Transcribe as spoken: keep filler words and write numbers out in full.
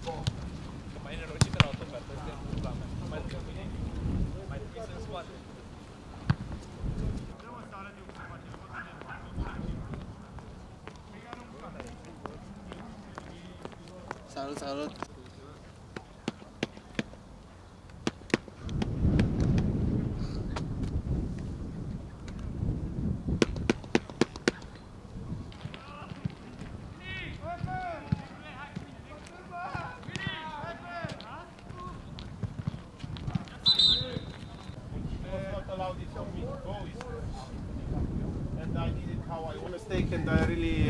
Mai nerocită la autocar, asta e pula mea. Mai ducă mâine, mai trebuie să-mi scoate. Salut, salut! And I did it how I was mistaken. I really